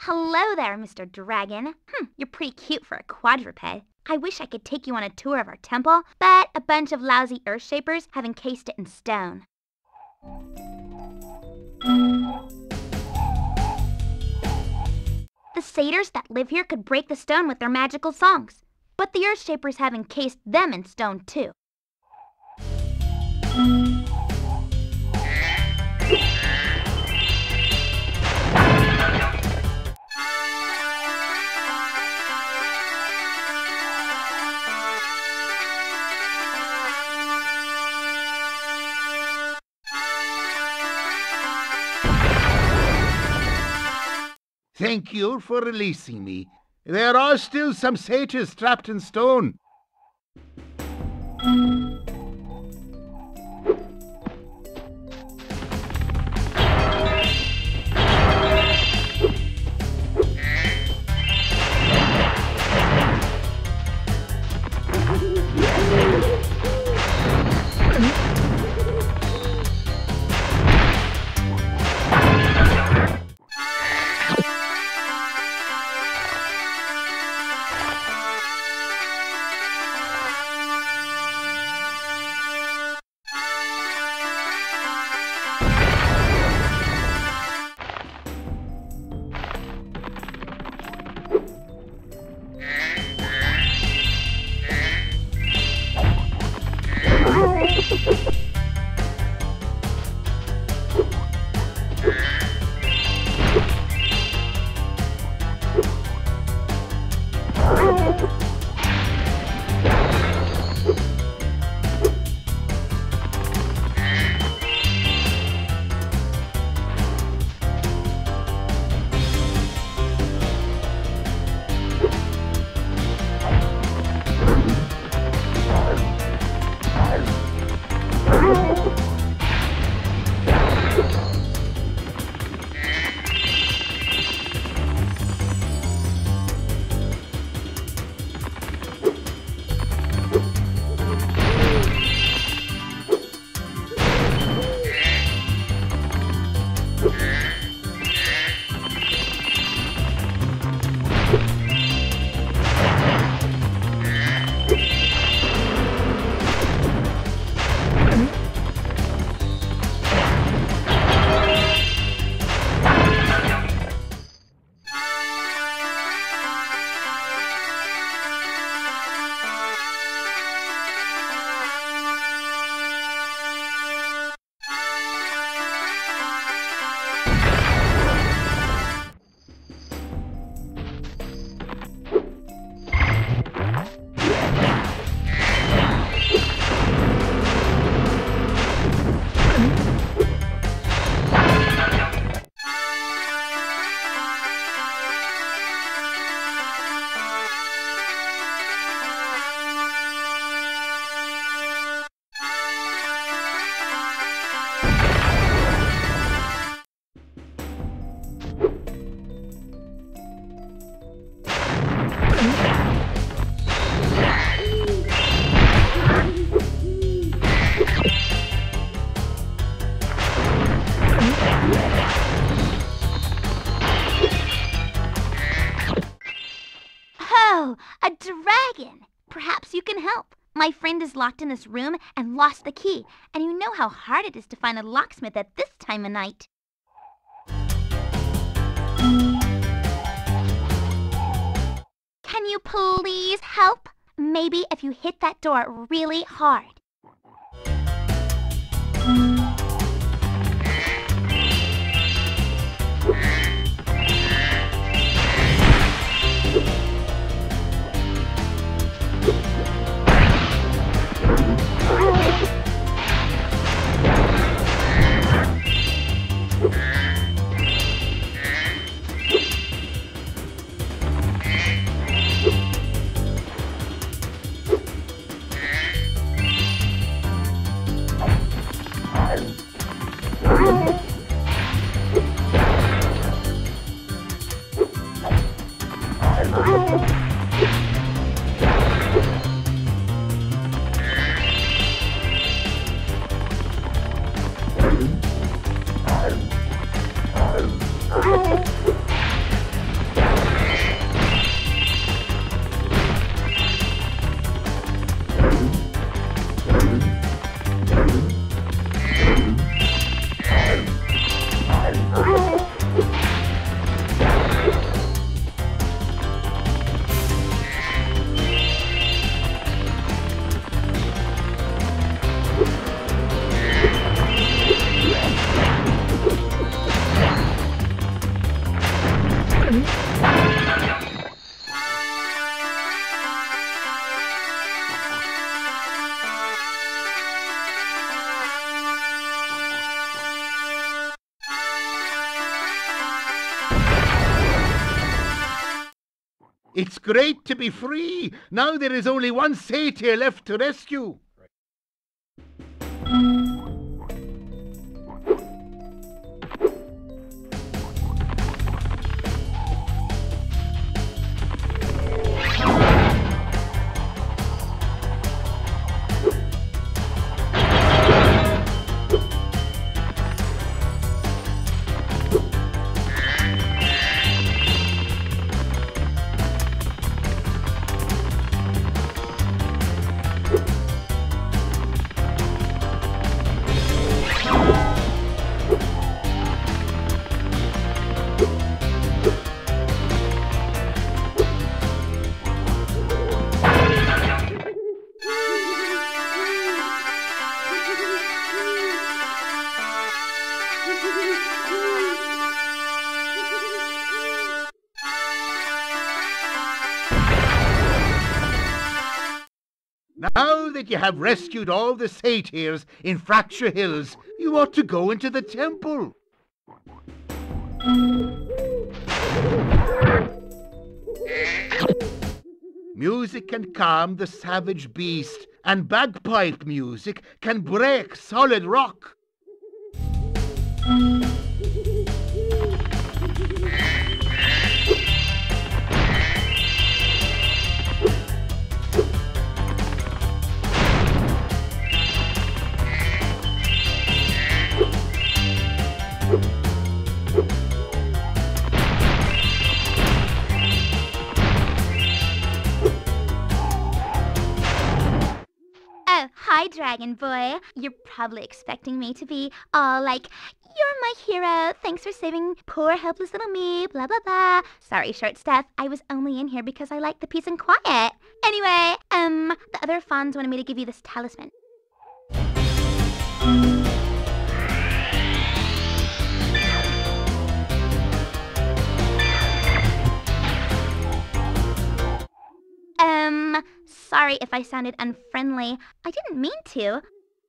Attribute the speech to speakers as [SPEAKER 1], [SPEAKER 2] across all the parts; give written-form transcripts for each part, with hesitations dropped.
[SPEAKER 1] Hello there, Mr. Dragon. You're pretty cute for a quadruped. I wish I could take you on a tour of our temple, but a bunch of lousy earth shapers have encased it in stone. The satyrs that live here could break the stone with their magical songs, but the earth shapers have encased them in stone too.
[SPEAKER 2] Thank you for releasing me. There are still some satyrs trapped in stone.
[SPEAKER 1] Oh, a dragon! Perhaps you can help. My friend is locked in this room and lost the key, and you know how hard it is to find a locksmith at this time of night. Can you please help? Maybe if you hit that door really hard.
[SPEAKER 2] It's great to be free. Now there is only one satyr left to rescue. Now that you have rescued all the satyrs in Fracture Hills, you ought to go into the temple. Music can calm the savage beast, and bagpipe music can break solid rock.
[SPEAKER 1] Oh, hi, Dragon Boy. You're probably expecting me to be all like, "You're my hero. Thanks for saving poor helpless little me, blah, blah, blah." Sorry, Short Stuff. I was only in here because I like the peace and quiet. Anyway, the other fawns wanted me to give you this talisman. Sorry if I sounded unfriendly. I didn't mean to.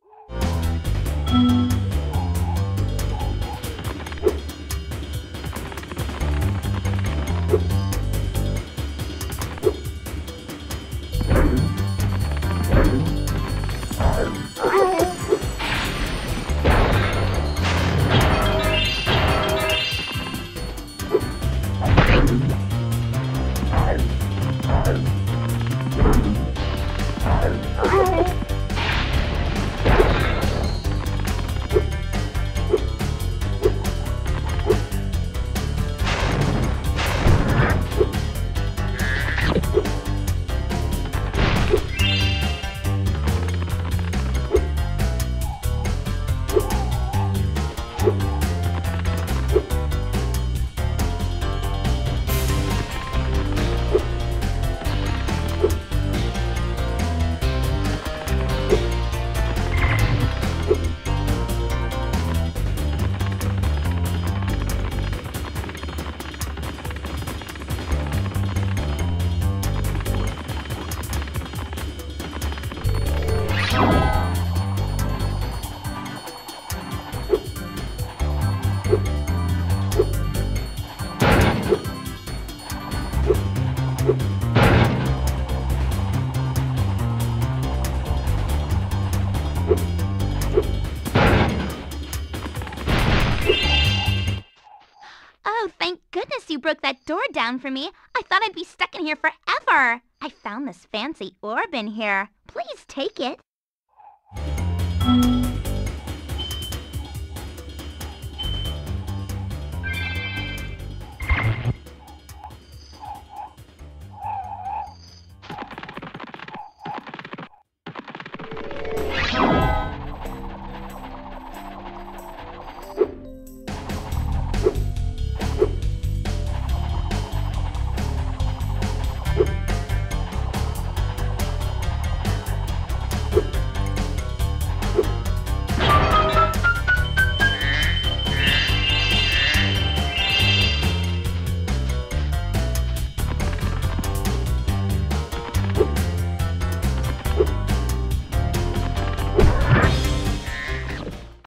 [SPEAKER 1] Oh, thank goodness you broke that door down for me. I thought I'd be stuck in here forever. I found this fancy orb in here. Please take it.